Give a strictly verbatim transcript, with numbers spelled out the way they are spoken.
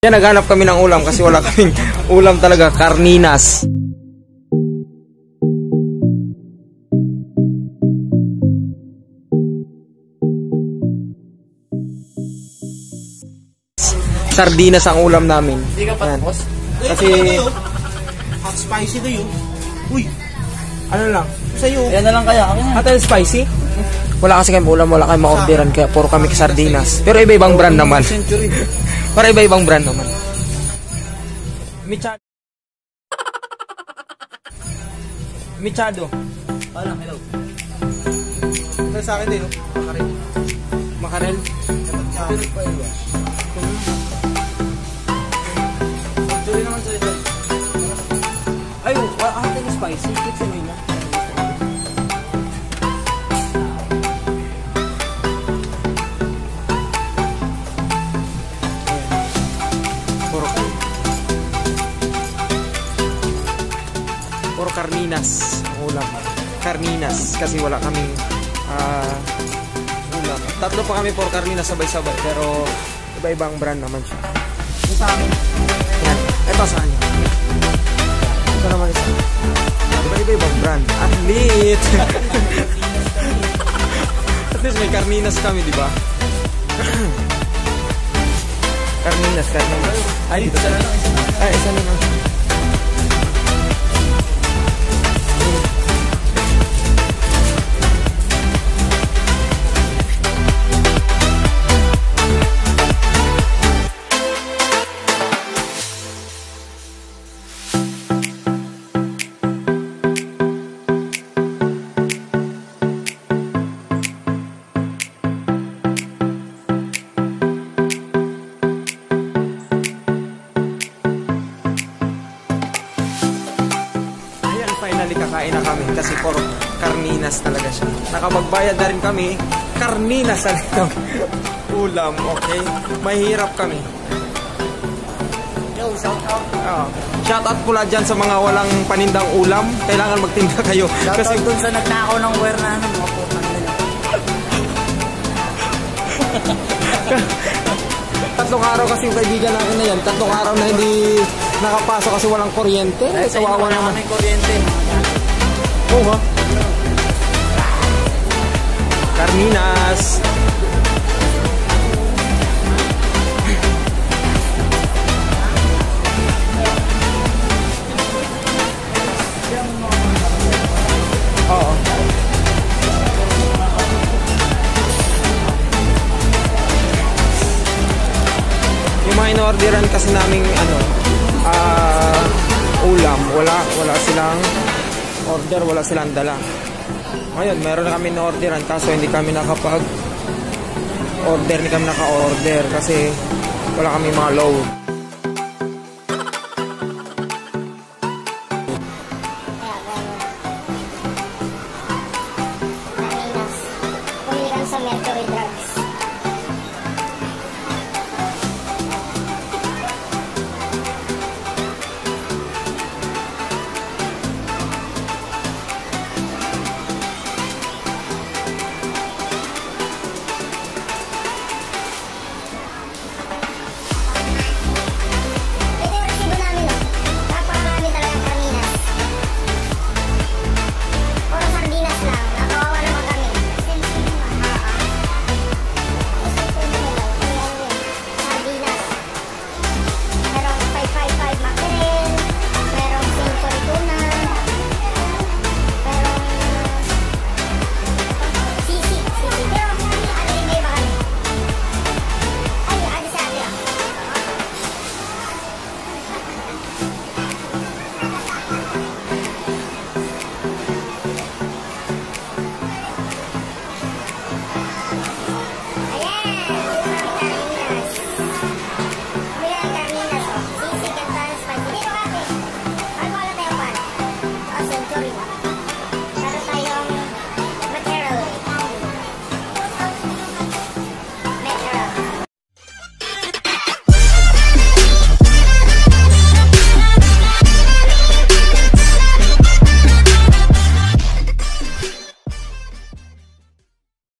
Kaya naghanap kami ng ulam kasi wala kaming ulam talaga, karninas. Sardinas ang ulam namin. Hindi ka pa tapos? Kasi hot spicy to yun. Uy, ano lang, sa'yo. Yan na lang kaya. hot and spicy? Wala kasi kami ulam, wala kami ma-orderan, kaya puro kami sardinas. Pero iba-ibang brand naman. Para iba-ibang brand naman. Michado. Michado. Wala, hello. Ito sa akin din, no? Makarel. Makarel? Makarel pa yun. Actually naman sa'yo tayo. Ay, hot and spicy. Keep sa nila. Puro Puro karninas ang ulam. Karninas. Kasi wala kaming uh, ulam. Tatlo pa kami puro karninas sabay-sabay. Pero iba-ibang brand naman siya. Ito sa amin. Yan. Ito sa kanya. Ito naman isa. Iba-ibang brand. Athlete! At least may karninas kami, di ba? Karninas, karninas. Ay, dito sa lang. Ay, isa na lang. Finally kakain na kami kasi puro karninas talaga siya. Nakapagbayad na rin kami, karninas ang ulam, okay? Mahirap kami. Yo, shout out. Oh. Shout out pula dyan sa mga walang panindang ulam. Kailangan magtinda kayo. Shout kasi out dun sa nagnakaw ng wire na ano, mga putang nila. Tatlong araw kasi yung kaibigan natin na yan. Tatlong araw na hindi nakapasok kasi walang kuryente. Ay, sa kawawa inyo naman. may kuryente. Oo ha? Karninas. Oo. Yung mga in-orderan kasi naming ano, ah, uh, ulam, wala, wala silang order, wala silang dala. Ngayon, meron na kami na-orderan kaso hindi kami nakapag order, hindi kami naka-order kasi wala kami mga load.